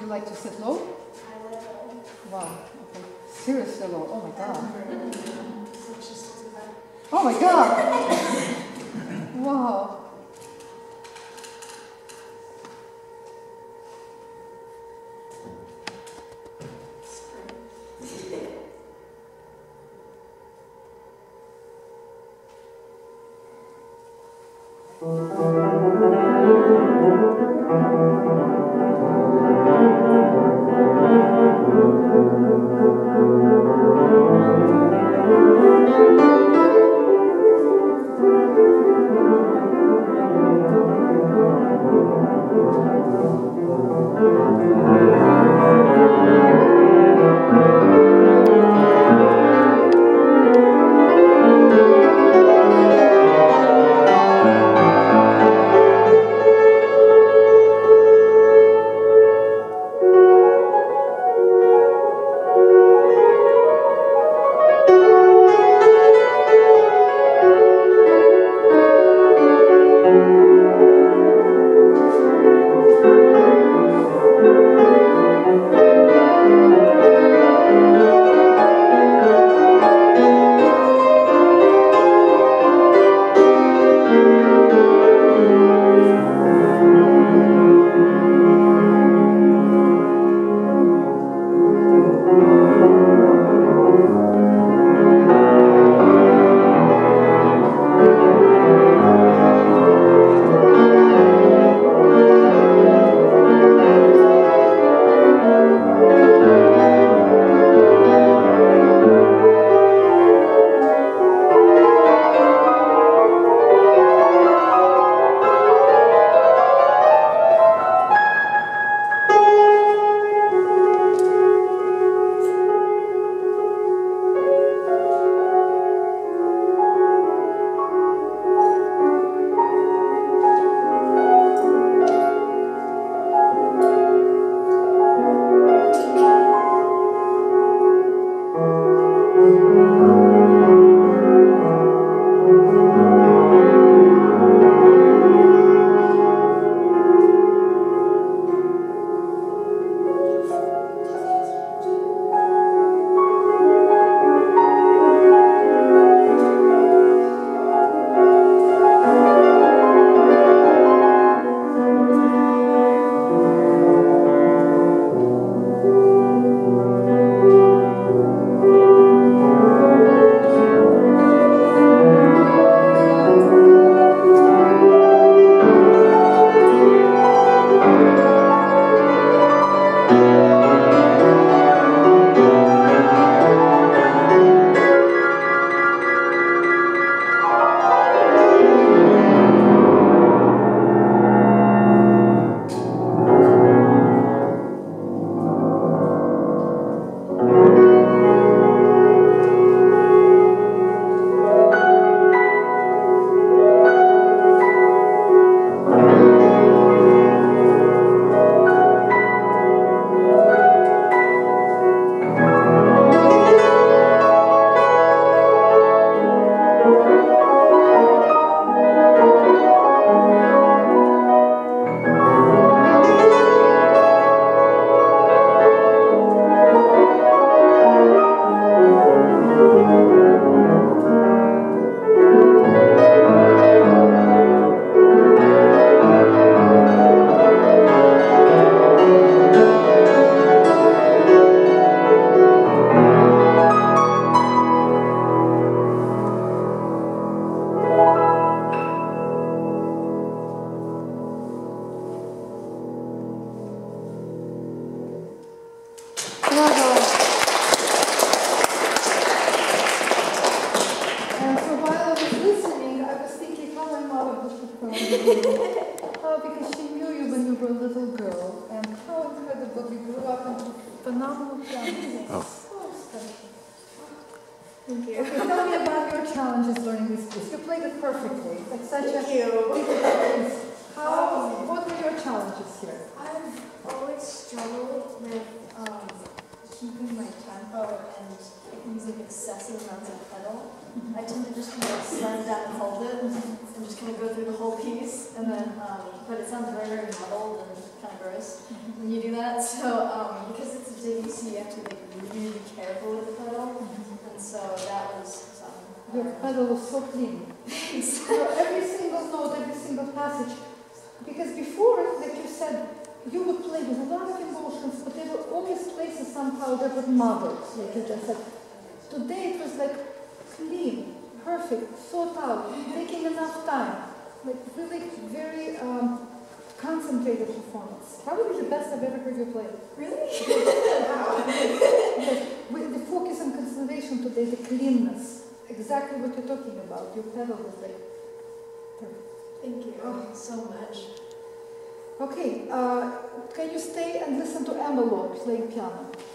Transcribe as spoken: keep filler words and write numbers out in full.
you like to sit low? Wow. Okay. Seriously low. Oh my God. Oh my God. Wow. Oh, because she knew you when you were a little girl, and how incredible you grew up into a phenomenal pianist. Oh. So special. Thank you. Okay, tell me about your challenges learning this piece. You played it perfectly. It's like such Thank a you. difficult piece. How? What were your challenges here? I've always struggled with um, keeping my tempo and using excessive amounts of pedal. I tend to just kind of slide it down and hold it, and just kind of go through the whole piece, and then, um, but it sounds very, very muddled and kind of gross when you do that. So, um, because it's a Debussy, you have to be like, really careful with the pedal, and so that was something. Your pedal was so clean. So every single note, every single passage. Because before, like you said, you would play with a lot of emotions, but they were always places somehow that were muddled, like you just said. Today it was like clean, perfect, thought out, taking enough time. Like really very um, concentrated performance. Probably the best I've ever heard you play. Really? Yes. With the focus and concentration today, the cleanness. Exactly what you're talking about. Your pedal was like perfect. Thank you oh. so much. Okay, uh, can you stay and listen to Emma Lord playing piano?